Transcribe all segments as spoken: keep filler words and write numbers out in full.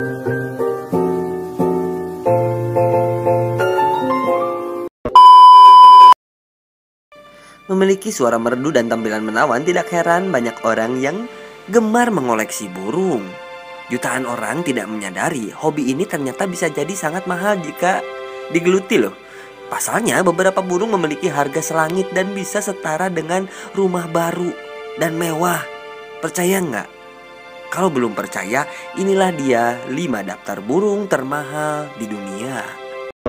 Memiliki suara merdu dan tampilan menawan, tidak heran banyak orang yang gemar mengoleksi burung. Jutaan orang tidak menyadari hobi ini ternyata bisa jadi sangat mahal jika digeluti loh. Pasalnya beberapa burung memiliki harga selangit dan bisa setara dengan rumah baru dan mewah. Percaya nggak? Kalau belum percaya, inilah dia lima daftar burung termahal di dunia.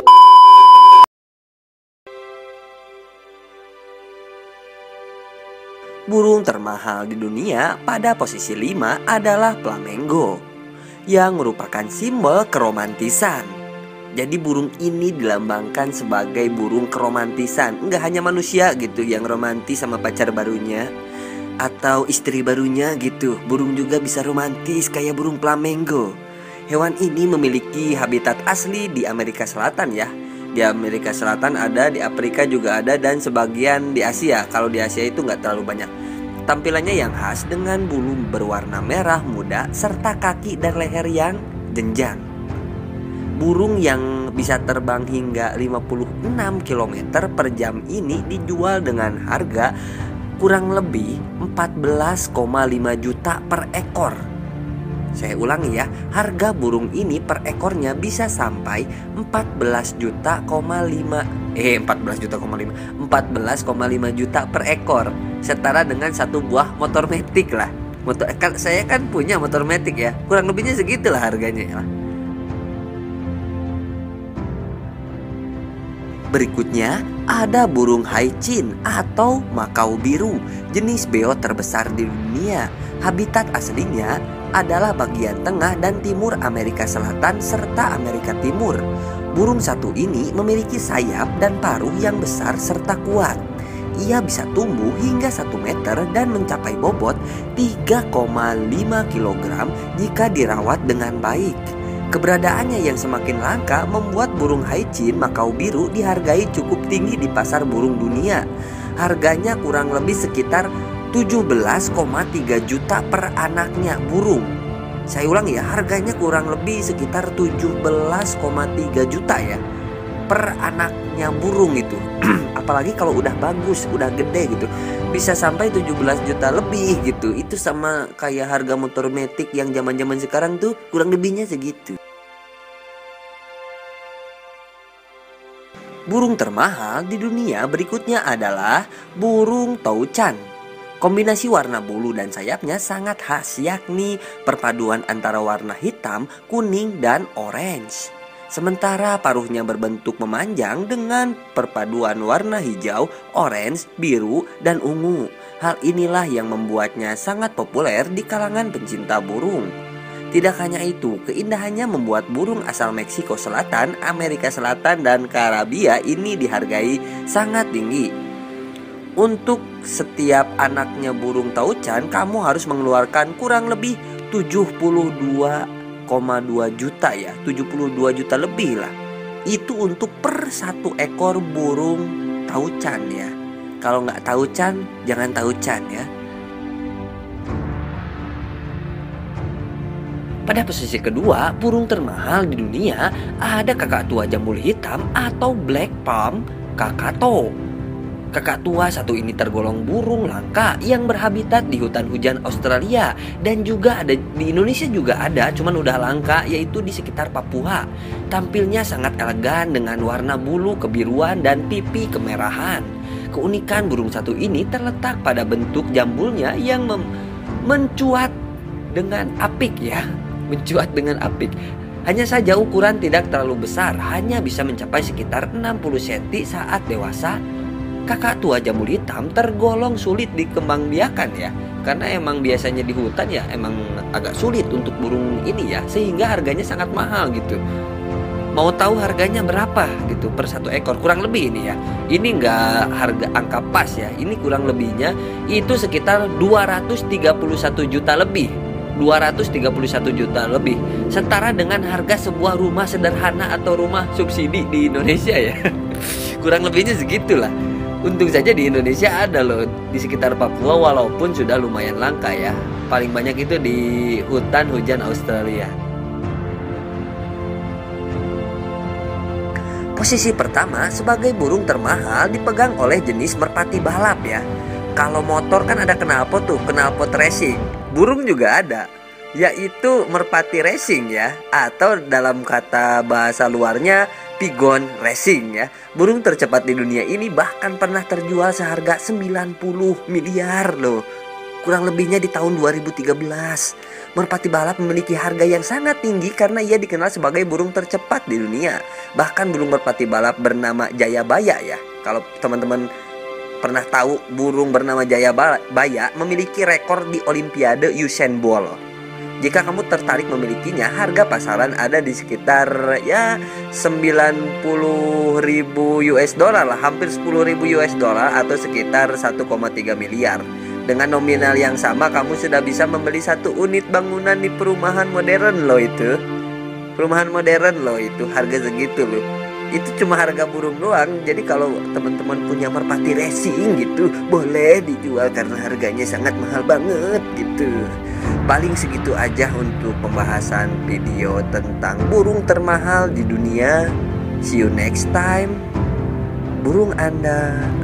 Burung termahal di dunia pada posisi lima adalah flamingo, yang merupakan simbol keromantisan. Jadi burung ini dilambangkan sebagai burung keromantisan. Nggak hanya manusia gitu yang romantis sama pacar barunya atau istri barunya gitu. Burung juga bisa romantis kayak burung flamingo. Hewan ini memiliki habitat asli di Amerika Selatan ya. Di Amerika Selatan ada, di Afrika juga ada, dan sebagian di Asia. Kalau di Asia itu nggak terlalu banyak. Tampilannya yang khas dengan bulu berwarna merah muda serta kaki dan leher yang jenjang. Burung yang bisa terbang hingga lima puluh enam kilometer per jam ini dijual dengan harga kurang lebih empat belas koma lima juta per ekor. Saya ulangi ya, harga burung ini per ekornya bisa sampai empat belas juta koma lima eh empat belas juta koma lima empat belas koma lima juta per ekor, setara dengan satu buah motor metik lah. Motor kan saya kan punya motor metik ya, kurang lebihnya segitulah harganya lah. Berikutnya ada burung haichin atau makau biru, jenis beo terbesar di dunia. Habitat aslinya adalah bagian tengah dan timur Amerika Selatan serta Amerika Timur. Burung satu ini memiliki sayap dan paruh yang besar serta kuat. Ia bisa tumbuh hingga satu meter dan mencapai bobot tiga koma lima kilogram jika dirawat dengan baik. Keberadaannya yang semakin langka membuat burung haichin makau biru dihargai cukup tinggi di pasar burung dunia. Harganya kurang lebih sekitar tujuh belas koma tiga juta per anaknya burung. Saya ulang ya, harganya kurang lebih sekitar tujuh belas koma tiga juta ya per anaknya burung itu. Apalagi kalau udah bagus, udah gede gitu, bisa sampai tujuh belas juta lebih gitu. Itu sama kayak harga motor metik yang zaman-zaman sekarang tuh, kurang lebihnya segitu. Burung termahal di dunia berikutnya adalah burung taucan. Kombinasi warna bulu dan sayapnya sangat khas, yakni perpaduan antara warna hitam, kuning, dan orange. Sementara paruhnya berbentuk memanjang dengan perpaduan warna hijau, orange, biru, dan ungu. Hal inilah yang membuatnya sangat populer di kalangan pencinta burung. Tidak hanya itu, keindahannya membuat burung asal Meksiko Selatan, Amerika Selatan, dan Karibia ini dihargai sangat tinggi. Untuk setiap anaknya burung taucan, kamu harus mengeluarkan kurang lebih tujuh puluh dua koma dua juta ya, tujuh puluh dua juta lebih lah. Itu untuk per satu ekor burung taucan ya. Kalau nggak taucan, jangan taucan ya. Pada posisi kedua, burung termahal di dunia ada kakak tua jambul hitam atau black palm kakato. Kakak tua satu ini tergolong burung langka yang berhabitat di hutan hujan Australia, dan juga ada di Indonesia juga ada, cuman udah langka, yaitu di sekitar Papua. Tampilnya sangat elegan dengan warna bulu kebiruan dan pipi kemerahan. Keunikan burung satu ini terletak pada bentuk jambulnya yang mencuat dengan apik ya, mencuat dengan apik. Hanya saja ukuran tidak terlalu besar, hanya bisa mencapai sekitar enam puluh sentimeter saat dewasa. Kakak tua jambul hitam tergolong sulit dikembangbiakan ya, karena emang biasanya di hutan ya emang agak sulit untuk burung ini ya, sehingga harganya sangat mahal gitu. Mau tahu harganya berapa gitu per satu ekor? Kurang lebih ini ya, ini nggak harga angka pas ya, ini kurang lebihnya itu sekitar dua ratus tiga puluh satu juta lebih. dua ratus tiga puluh satu juta lebih, setara dengan harga sebuah rumah sederhana atau rumah subsidi di Indonesia ya. Kurang lebihnya segitulah. Untung saja di Indonesia ada loh di sekitar Papua, walaupun sudah lumayan langka ya. Paling banyak itu di hutan hujan Australia. Posisi pertama sebagai burung termahal dipegang oleh jenis merpati balap ya. Kalau motor kan ada knalpot tuh, knalpot racing. Burung juga ada, yaitu merpati racing ya, atau dalam kata bahasa luarnya pigeon racing ya. Burung tercepat di dunia ini bahkan pernah terjual seharga sembilan puluh miliar loh. Kurang lebihnya di tahun dua ribu tiga belas. Merpati balap memiliki harga yang sangat tinggi karena ia dikenal sebagai burung tercepat di dunia. Bahkan burung merpati balap bernama Jayabaya ya. Kalau teman-teman pernah tahu, burung bernama Jayabaya memiliki rekor di Olimpiade Usain Bolt. Jika kamu tertarik memilikinya, harga pasaran ada di sekitar ya sembilan puluh ribu U S dollar lah, hampir sepuluh ribu U S dollar atau sekitar satu koma tiga miliar. Dengan nominal yang sama kamu sudah bisa membeli satu unit bangunan di perumahan modern loh itu. Perumahan modern loh itu, harga segitu loh. Itu cuma harga burung doang. Jadi kalau teman-teman punya merpati racing gitu, boleh dijual karena harganya sangat mahal banget gitu. Paling segitu aja untuk pembahasan video tentang burung termahal di dunia. See you next time. Burung Anda